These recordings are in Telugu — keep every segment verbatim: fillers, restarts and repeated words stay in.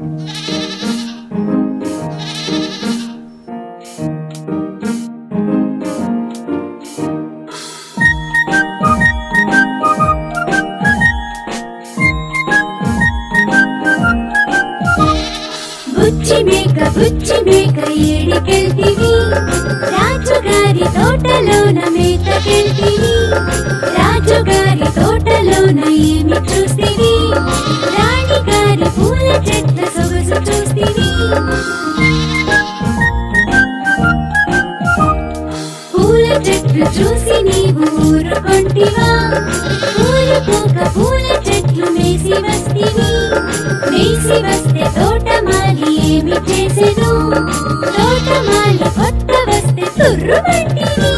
బుచ్చి మేక ఏడికెళ్తివి రాజుగారి తోటలోన మేతకెళ్తివి రాజుగారి తోటలోన ఏమి చూస్తివి రాణిగారి పూల చెట్ల సొగసు చూస్తివి పూల చెట్లు చూసి నీవు ఊరుకొంటివా ఊరుకోక పూల చెట్లు మేసి వస్తివి మేసి వస్తే తోటమాలి ఏమి చేసెను తోటమాలి కొత్త వస్తే తుర్రుమంటివి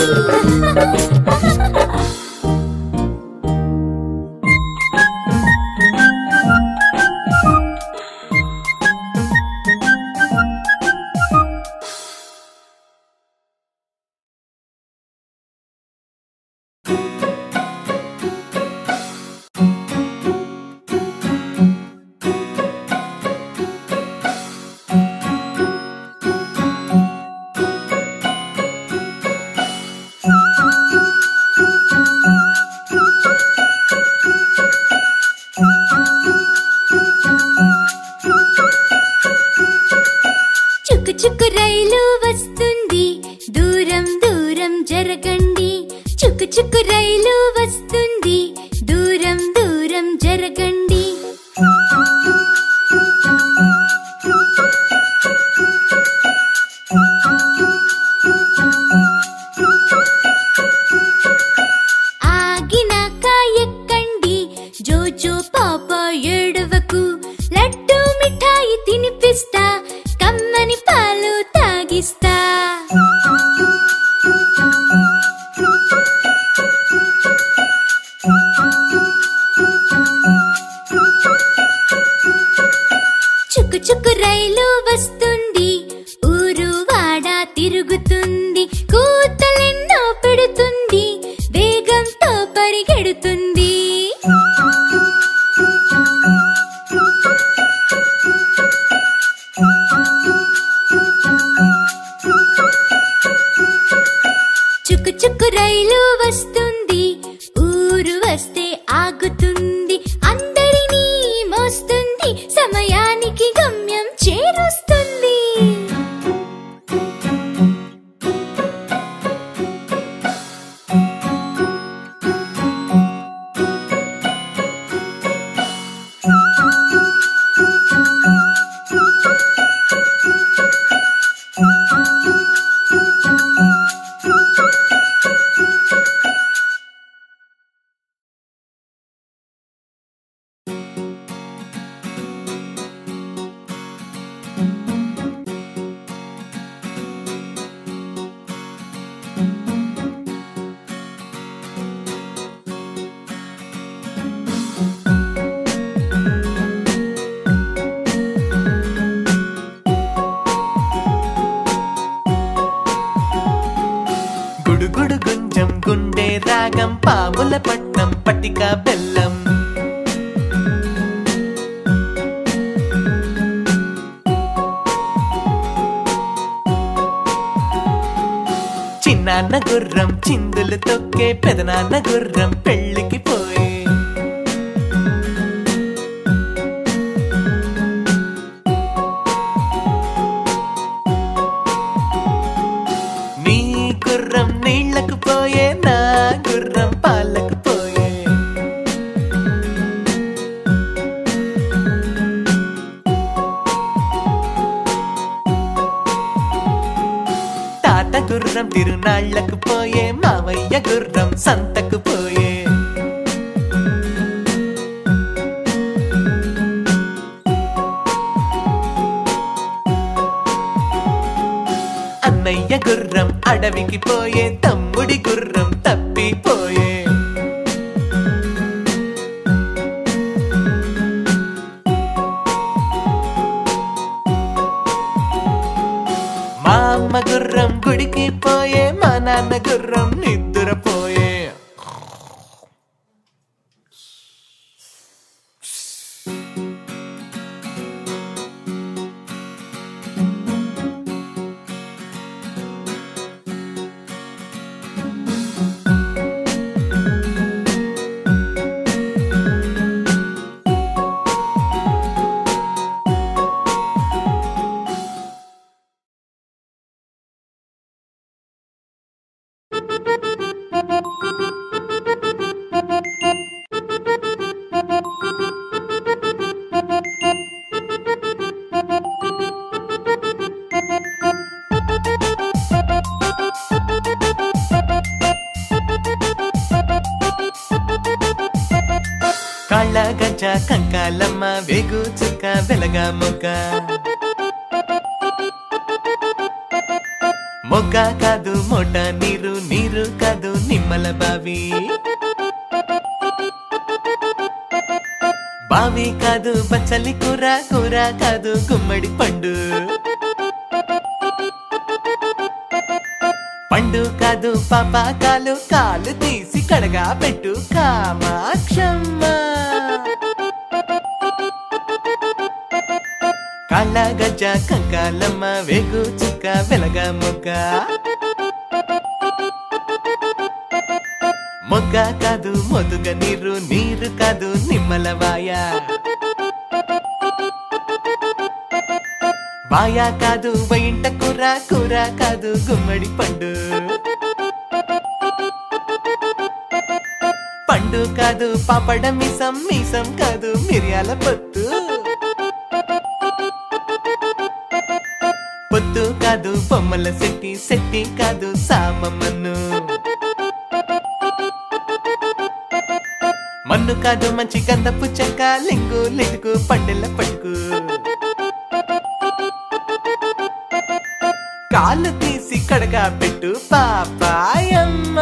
చుక్కు రైలు వస్తుంది దూరం దూరం జరగండి చుక్కు చుక్కు రైలు వస్తుంది దూరం దూరం జరగండి ఆగినాక ఎక్కండి జోజో పాప ఏడవకు లడ్డు మిఠాయి తినిపిస్తా కమ్మని పాలు తాగిస్తా చుక్కు చుక్కు రైలు వస్తుంది ఊరు వాడ తిరుగుతుంది కూతలెన్నో పెడుతుంది వేగంతో పరిగెడుతుంది చుక్కు చుక్కు రైలు వస్తుంది ఊరు వస్తే ఆగుతుంది అందరినీ మోస్తుంది సమయానికి గమ్యం చేరుస్తుంది గుడుగుడు గుంజం గుండె రాగం పాముల పట్నం పటిక బెల్లం చిన్నాన్న గుర్రం చిందులు తొక్కే పెదనాన్న గుర్రం పెళ్ళికి పోయే నీ గుర్రం నీళ్లకు పోయే నా గుర్రం పాలకు పోయే తాత గుర్రం తిరునాళ్లకు పోయే మావయ్య గుర్రం సంతకు పోయే అన్నయ్య గుర్రం అడవికి పోయే తమ్ముడి గుర్రం తప్పిపోయే మా అమ్మ గుర్రం గుడికి పోయే మా నాన్న గుర్రం నిద్రపోయే కంకాలమ్మ వేగు చుక్క వెలగా మొగ్గ మొగ్గ కాదు మోట నీరు నీరు కాదు నిమ్మల బావి బావి కాదు పచ్చలి కూర కూర కాదు గుమ్మడి పండు పండు కాదు పాపాకాలు కాలు తీసి కడగా పెట్టు కామాక్షమ్మ కాళ్ళ గజ్జ కంకాలమ్మ వేగు చుక్క వెలగా మొగ్గ మొగ్గ కాదు మొదుగ నీరు నీరు కాదు నిమ్మల వాయ వాయ కాదు వైంట కూర కూర కాదు గుమ్మడి పండు పండు కాదు పాపడ మీసం మీసం కాదు మిరియాల పొత్తు పొత్తు కాదు బొమ్మల సెట్టి సెట్టి కాదు సామమ్మను మన్ను కాదు మంచి గంధపు చెక్క లింగు లిటుకు పండెల పట్టుకు కాళ్ళు తీసి కడగా పెట్టు పాపాయమ్మ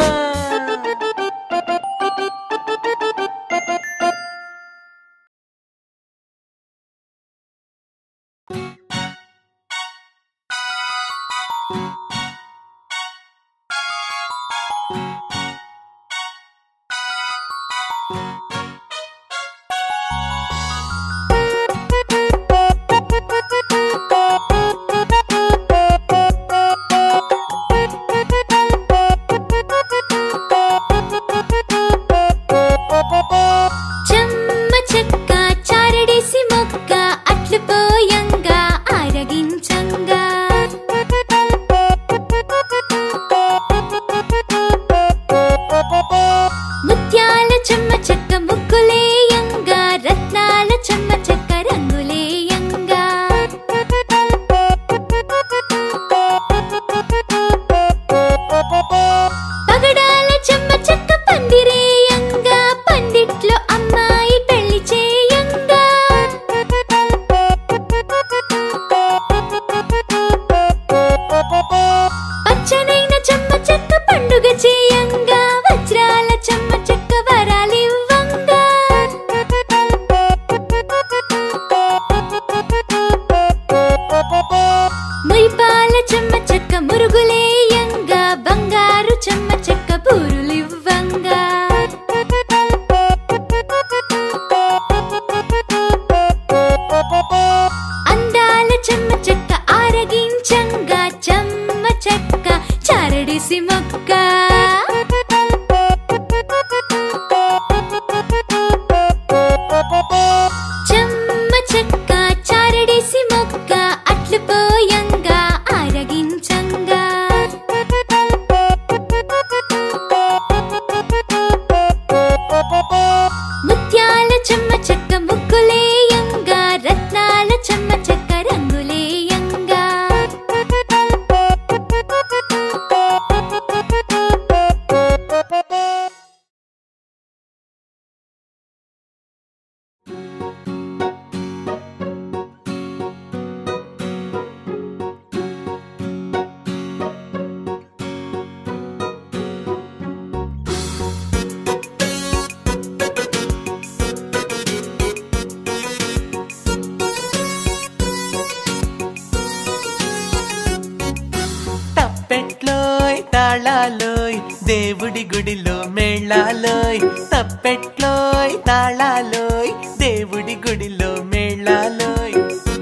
తాళాలోయ్ దేవుడి గుడిలో మేళాలోయ్ తప్పెట్లోయ్ తాళాలోయ్ దేవుడి గుడిలో మేళాలోయ్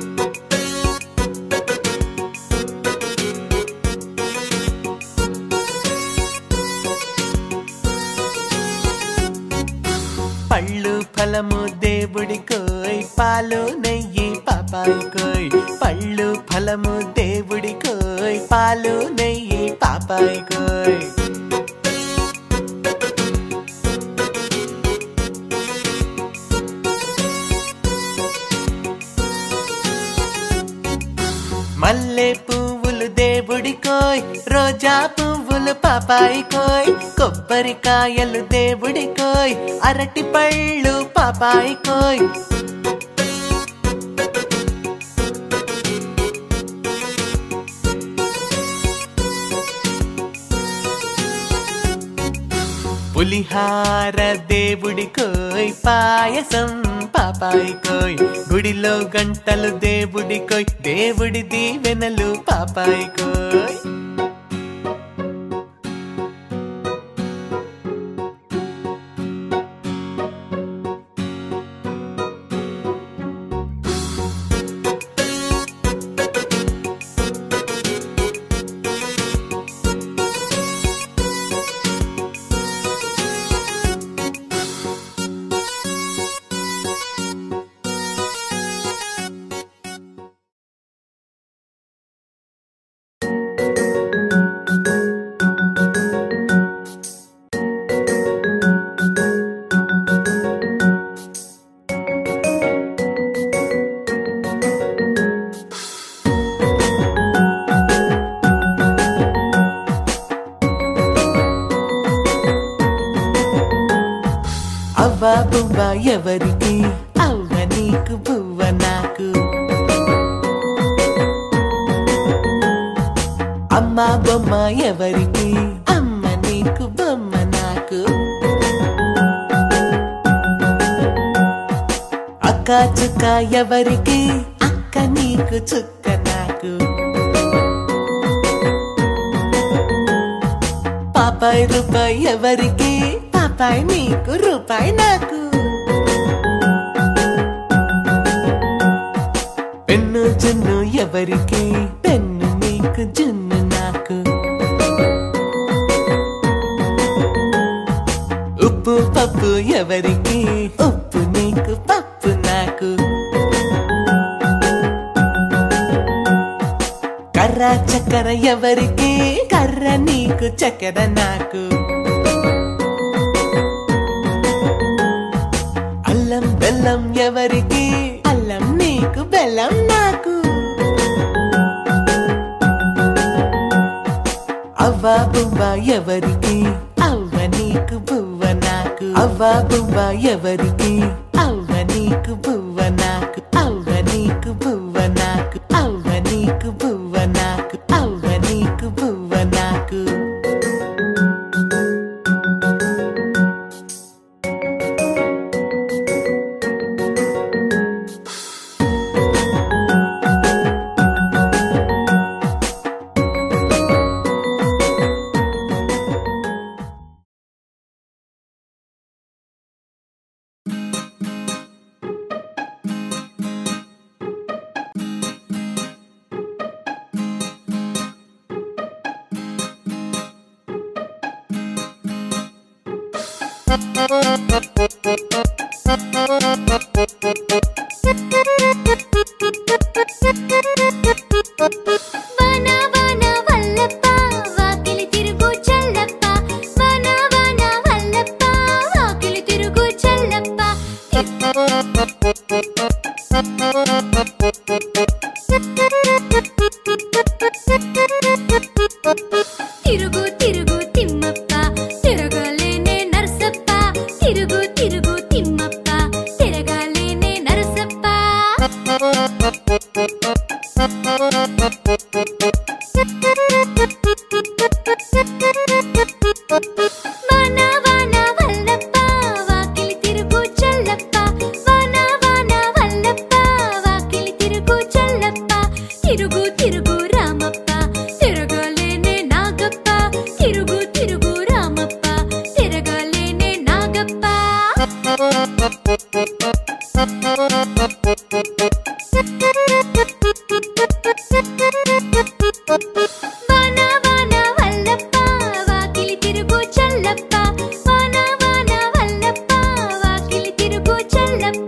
పళ్ళు ఫలము దేవుడి కోయ్ పాలు నెయ్యి పాపాయి కోయ్ పళ్ళు ఫలము దేవుడి కోయ్ పాలు నెయ్యి పాపాయి కోయ్ మల్లె పువ్వులు దేవుడి దేవుడికోయ్ రోజా పువ్వులు పాపాయికోయ్ కొబ్బరికాయలు దేవుడికోయ్ అరటి పళ్ళు పాపాయికోయ్ పులిహార దేవుడికోయ్ పాయసం పాపాయికోయ్ గుడిలో గంటలు దేవుడికోయ్ దేవుడి దీవెనలు పాపాయికోయ్ అవ్వ బువ్వ ఎవరికి అవ్వ నీకు బువ్వ నాకు అమ్మ బొమ్మ ఎవరికి అమ్మ నీకు బొమ్మ నాకు అక్క చుక్క ఎవరికి అక్క నీకు చుక్క నాకు పాపాయి రూపాయి ఎవరికి పాపాయి నీకు రూపాయి నాకు పెన్ను జున్ను ఎవరికి పెన్ను నీకు జున్ను నాకు ఉప్పు పప్పు ఎవరికి ఉప్పు నీకు పప్పు నాకు కర్ర చక్కెర ఎవరికి కర్ర నీకు చక్కెర నాకు అల్లం బెల్లం ఎవరికి అల్లం నీకు బెల్లం నాకు అవ్వ బువ్వ ఎవరికి అవ్వ నీకు బువ్వ నాకు అవ్వ బువ్వ ఎవరికి అవ్వ నీకు బువ్వ నాకు అవ్వ నీకు బువ్వ నాకు అవ్వ నీకు బువ్వ నాకు అవ్వ నీకు బువ్వ నాకు తిరుగు తిరుగు తిమ్మప్ప తిరగలేనే నరసప్ప తిరుగు తిరుగు తిమ్మప్ప తిరగలేనే నరసప్ప వాన వాన వల్లప్ప వాకిలి తిరుగు చల్లప్ప వాన వాన వల్లప్ప వాకిలి తిరుగు చల్లప్ప తిరుగు తిరుగు రామప్ప తిరగలేనే నాగప్ప తిరుగు తిరుగు రామప్ప తిరగలేనే నాగప్ప వాన వాన వల్లప్ప వాకిలి తిరుగు చల్లప్ప వాన వాన వల్లప్ప వాకిలి తిరుగు చల్లప్ప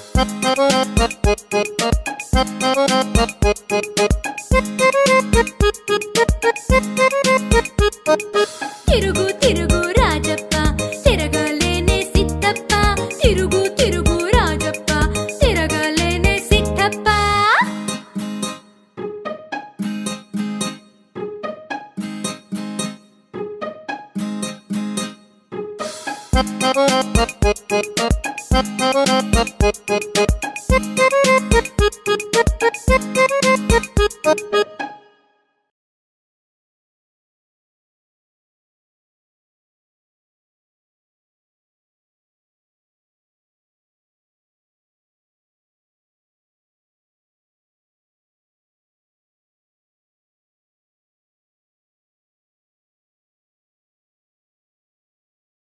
తిరుగు తిరుగు రాజప్ప తిరగలేనే సిద్ధప్ప తిరుగు తిరుగు రాజప్ప తిరగలేనే సిద్ధప్ప రా